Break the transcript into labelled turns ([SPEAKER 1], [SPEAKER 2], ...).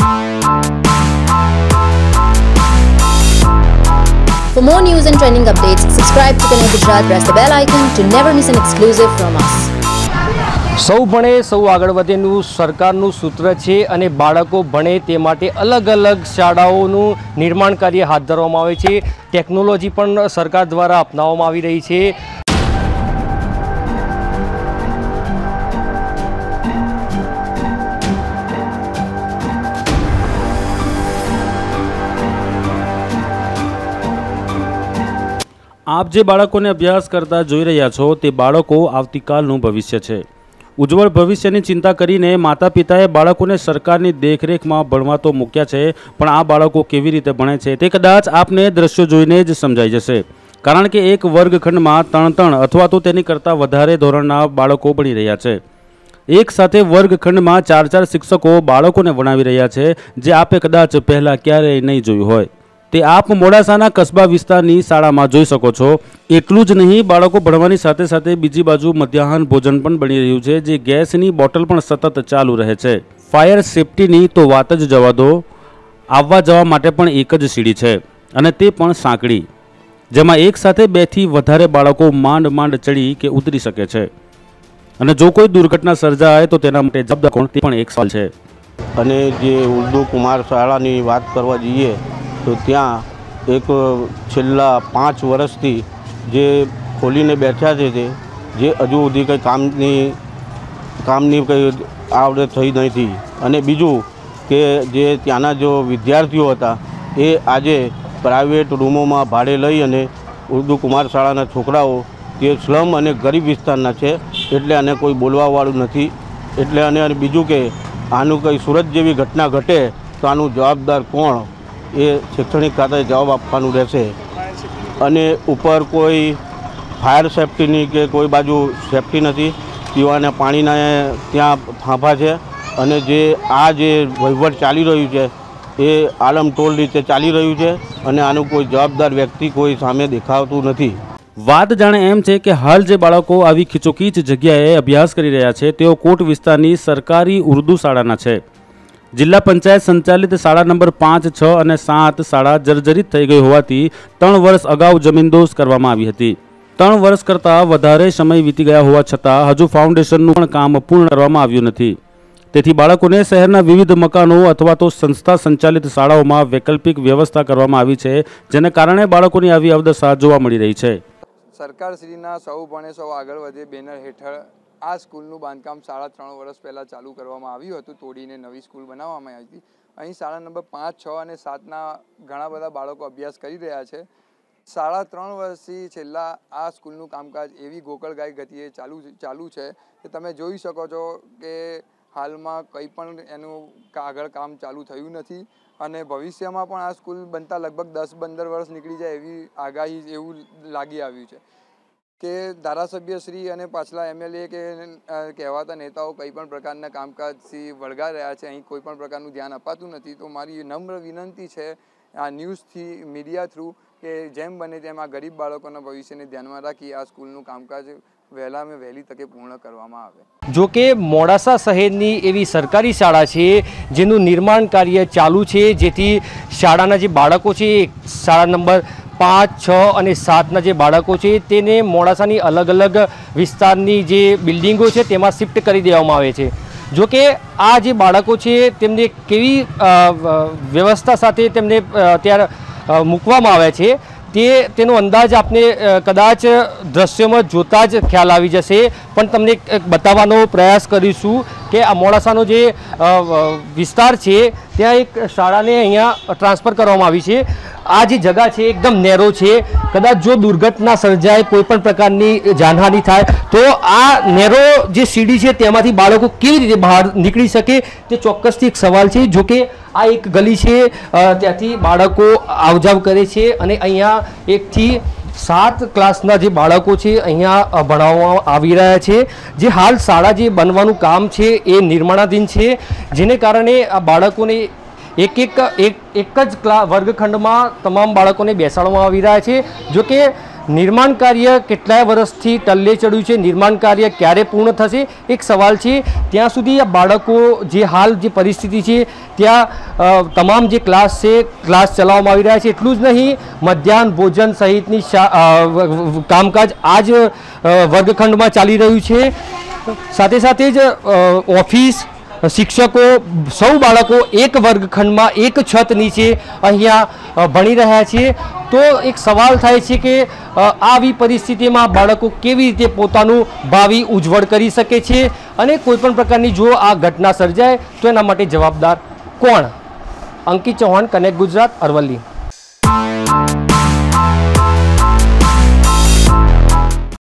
[SPEAKER 1] For more news and trending updates, subscribe to Connect Gujarat, press the bell icon to never miss an exclusive from us.
[SPEAKER 2] સૌ ભણે સૌ આગળ વધેનું સરકારનું સૂત્ર છે અને બાળકો ભણે તે માટે અલગ અલગ શાળાઓનું નિર્માણ કાર્ય હાથ ધરવામાં આવે છે. ટેકનોલોજી પણ સરકાર દ્વારા અપનાવવામાં આવી રહી છે.
[SPEAKER 3] आप जे बाळकोने अभ्यास करता जोई रह्या छो ते बाळको आवतीकालनुं भविष्य छे. उज्जवल भविष्यनी चिंता करीने माता पिताए बाळकोने सरकारनी देखरेखमां भणवा तो मूक्या छे, पण आ बाळको केवी रीते भणे छे ते कदाच आपने दृश्यो जोईने ज समजाई जशे. कारण के एक वर्गखंडमां 3 अथवा तो तेनी करता वधारे धोरणना बाळको भणी रह्या छे. एक साथे वर्गखंडमां 4 शिक्षको बाळकोने भणावी रह्या छे, जे आपे कदाच पहेला क्यारेय नहीं जोयुं होय. ते आप मोडासाना कस्बा विस्तारनी शाळामां जोई शको छो. એટલું જ નહીં, બાળકો ભણવાની સાથે સાથે બીજી બાજુ મધ્યાહન ભોજન પણ બની રહ્યું છે, જે ગેસની બોટલ પણ સતત ચાલુ રહે છે. ફાયર સેફટીની તો વાત જ જવા દો. આવવા જવા માટે પણ એક જ સીડી છે અને તે પણ સાંકડી, જેમાં એક સાથે 2 થી વધારે બાળકો માંડ માંડ ચડી કે ઉતરી શકે છે. અને જો કોઈ દુર્ઘટના સર્જાય તો તેના માટે જવાબદાર કોણ તે પણ એક સવાલ છે.
[SPEAKER 4] અને જે ઉર્દુ કુમાર શાળાની વાત કરવા જઈએ તો ત્યાં એક છેલ્લા 5 વર્ષથી જે ખોલીને બેઠા છે તે જે હજુ સુધી કંઈ કામની કંઈ આવડત થઈ નથી. અને બીજું કે જે ત્યાંના જો વિદ્યાર્થીઓ હતા એ આજે પ્રાઇવેટ રૂમોમાં ભાડે લઈ અને ઉર્દુ કુમાર શાળાના છોકરાઓ તે સ્લમ અને ગરીબ વિસ્તારના છે, એટલે આને કોઈ બોલવાવાળું નથી. એટલે અને બીજું કે આનું કંઈ સુરત જેવી ઘટના ઘટે તો આનું જવાબદાર કોણ એ શૈક્ષણિક ખાતાએ જવાબ આપવાનું રહેશે. અને ઉપર કોઈ ફાયર સેફટીની કે કોઈ બાજુ સેફટી નથી. પીવાના પાણીના ત્યાં ફાંફા છે અને જે આ જે વહીવટ ચાલી રહ્યું છે એ આલમટોલ રીતે ચાલી રહ્યું છે અને આનું કોઈ જવાબદાર વ્યક્તિ કોઈ સામે દેખાતું નથી.
[SPEAKER 3] વાત જાણે એમ છે કે હાલ જે બાળકો આવી ખીચોખીચ જગ્યાએ અભ્યાસ કરી રહ્યા છે તેઓ કોટ વિસ્તારની સરકારી ઉર્દુ શાળાના છે. જિલ્લા પંચાયત સંચાલિત શાળા નંબર 5, 6 અને 7 શાળા જર્જરિત થઈ ગઈ હોવાથી 3 વર્ષ અગાઉ જમીનદોસ્ત કરવામાં આવી હતી. 3 વર્ષ કરતાં વધારે સમય વીતી ગયા હોવા છતાં હજુ ફાઉન્ડેશનનું પણ કામ પૂર્ણ કરવામાં આવ્યું નથી. તેથી બાળકોને શહેરના વિવિધ મકાનો અથવા તો સંસ્થા સંચાલિત શાળાઓમાં વૈકલ્પિક વ્યવસ્થા કરવામાં આવી છે, જેને કારણે બાળકોની આવી અવદશા જોવા મળી રહી છે.
[SPEAKER 5] સરકારશ્રીના સૌ ભણે સૌ આગળ વધે બેનર હેઠળ આ સ્કૂલનું બાંધકામ 3.5 વર્ષ પહેલાં ચાલુ કરવામાં આવ્યું હતું. તોડીને નવી સ્કૂલ બનાવવામાં આવી હતી. અહીં શાળા નંબર 5, 6 અને 7ના ઘણા બધા બાળકો અભ્યાસ કરી રહ્યા છે. 3.5 વર્ષથી છેલ્લા આ સ્કૂલનું કામકાજ એવી ગોકળગાય ગતિએ ચાલુ છે કે તમે જોઈ શકો છો કે હાલમાં કંઈ પણ એનું આગળ કામ ચાલુ થયું નથી અને ભવિષ્યમાં પણ આ સ્કૂલ બનતા લગભગ 10-15 વર્ષ નીકળી જાય એવી આગાહી એવું લાગી આવ્યું છે કે ધારાસભ્યશ્રી અને પાછલા MLA કે કહેવાતા નેતાઓ કંઈ પણ પ્રકારના કામકાજથી વળગા રહ્યા છે. અહીં કોઈ પણ પ્રકારનું ધ્યાન અપાતું નથી. તો મારી નમ્ર વિનંતી છે આ ન્યૂઝથી, મીડિયા થ્રુ, કે જેમ બને તેમ આ ગરીબ બાળકોના ભવિષ્યને ધ્યાનમાં રાખી આ સ્કૂલનું કામકાજ વહેલામાં વહેલી તકે પૂર્ણ કરવામાં આવે.
[SPEAKER 2] જો કે મોડાસા શહેરની એવી સરકારી શાળા છે જેનું નિર્માણ કાર્ય ચાલુ છે, જેથી શાળાના જે બાળકો છે શાળા નંબર 5, 6 અને 7ના જે બાળકો છે તેને મોડાસાની અલગ અલગ વિસ્તારની જે બિલ્ડિંગો છે તેમાં શિફ્ટ કરી દેવામાં આવે છે. જો કે આ જે બાળકો છે તેમને કેવી વ્યવસ્થા સાથે તેમને ત્યાં મૂકવામાં આવે છે તેનો અંદાજ આપને કદાચ દ્રશ્યમાં જોતા જ ખ્યાલ આવી જશે. પણ તમને બતાવવાનો પ્રયાસ કરીશું કે આ મોડાસાનો જે વિસ્તાર છે ત્યાં એક શાળાને અહીંયા ટ્રાન્સફર કરવામાં આવી છે. આ જે જગા છે એકદમ નેરો છે. કદાચ જો દુર્ઘટના સર્જાય, કોઈ પણ પ્રકારની જાનહાનિ થાય તો આ નેરો જે સીડી છે તેમાંથી બાળકો કેવી રીતે બહાર નીકળી શકે તે ચોક્કસથી એક સવાલ છે. જો કે આ એક ગલી છે, ત્યાંથી બાળકો આવજાવ કરે છે અને અહીંયા 1 થી 7 ક્લાસના જે બાળકો છે અહીંયા ભણાવવામાં આવી રહ્યા છે. જે હાલ શાળા જે બનવાનું કામ છે એ નિર્માણાધીન છે, જેને કારણે આ બાળકોને એક જ વર્ગખંડમાં તમામ બાળકોને બેસાડવામાં આવી રહ્યા છે. જો કે નિર્માણ કાર્ય કેટલાય વર્ષથી ટલ્લે ચડ્યું છે, નિર્માણ કાર્ય ક્યારે પૂર્ણ થશે એક સવાલ છે। ત્યાં સુધી આ બાળકો જે હાલ જે પરિસ્થિતિ છે ત્યાં તમામ જે ક્લાસ છે ક્લાસ ચલાવવામાં આવી રહ્યા છે। એટલું જ નહીં, મધ્યાહન ભોજન સહિતની કામકાજ આ જ વર્ગખંડમાં ચાલી રહ્યું છે। સાથે સાથે જ ઓફિસ, શિક્ષકો, સૌ બાળકો એક વર્ગખંડમાં એક છત નીચે અહીંયા ભણી રહ્યા છે। તો એક સવાલ થાય છે કે આવી પરિસ્થિતિમાં બાળકો કેવી રીતે પોતાનું ભાવિ ઉજ્જવળ કરી શકે છે અને કોઈપણ પ્રકારની જો આ ઘટના સર્જાય તો એના માટે જવાબદાર કોણ? અંકિત ચૌહાણ, કનેક્ટ ગુજરાત, અરવલ્લી।